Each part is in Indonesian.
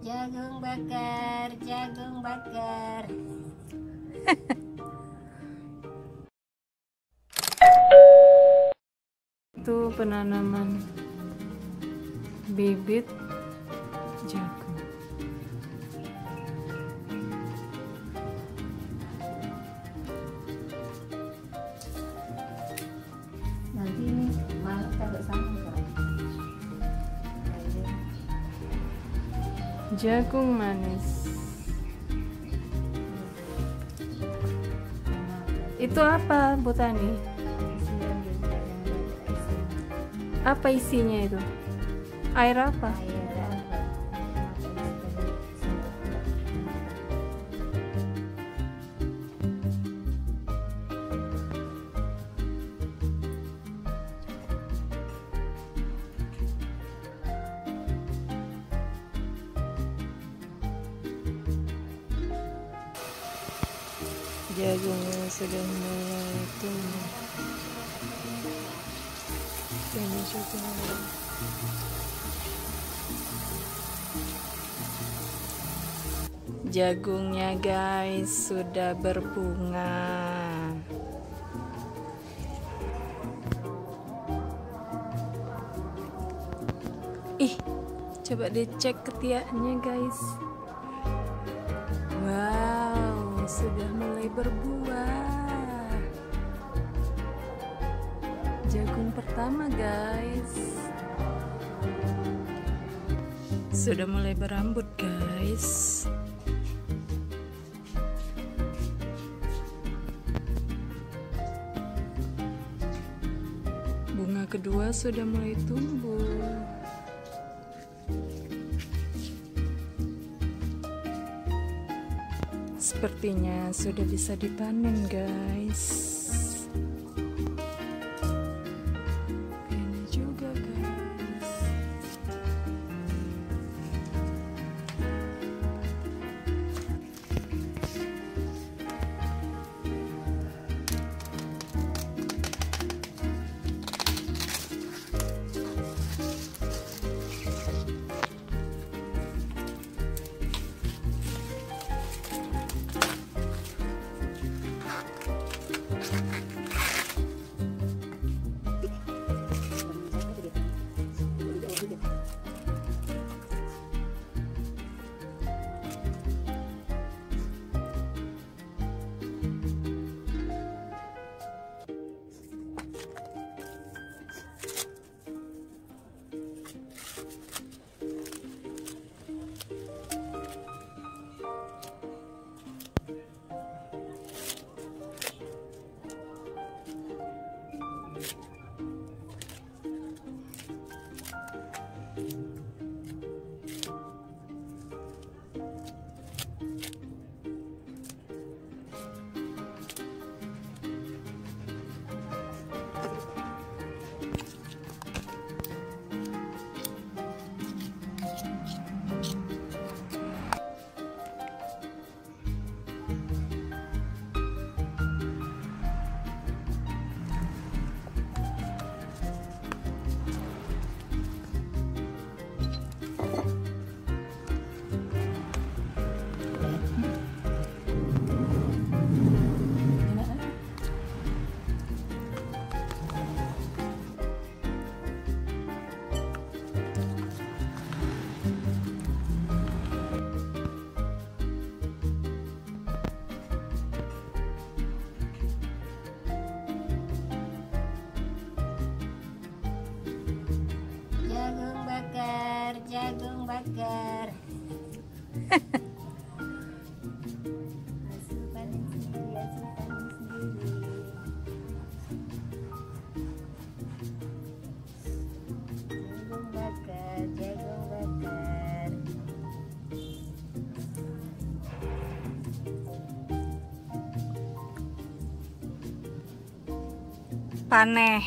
Jagung bakar, jagung bakar. Itu penanaman bibit jagung. Nanti ini malah taruh sana kan. Jagung manis. Itu apa, Bu Tani? Apa isinya itu? Air apa? Jagungnya sudah mulai tumbuh. Ini juga jagungnya guys sudah berbunga. Ih, coba dicek ketiaknya guys. Wow, sudah mulai berbuah. Jagung pertama guys sudah mulai berambut guys. Bunga kedua sudah mulai tumbuh. Sepertinya sudah bisa dipanen guys. Ini juga guys. Jagung bakar. Hasil panen sendiri, hasil panen sendiri. Jagung bakar, jagung bakar. Paneh.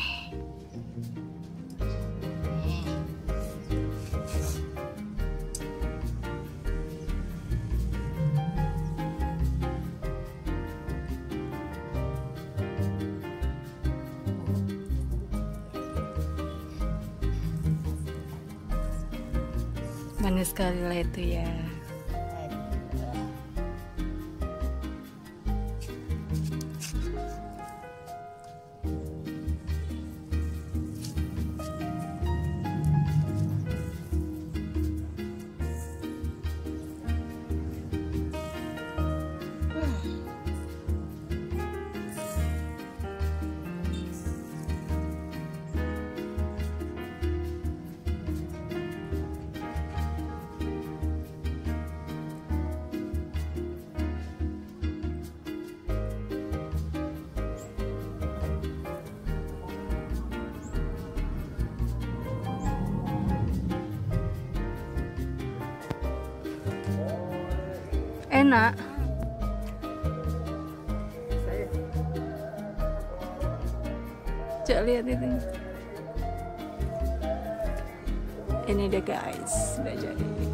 Manis sekali lah itu ya. Enak. Cak lihat itu. Ini deh guys, udah jadi.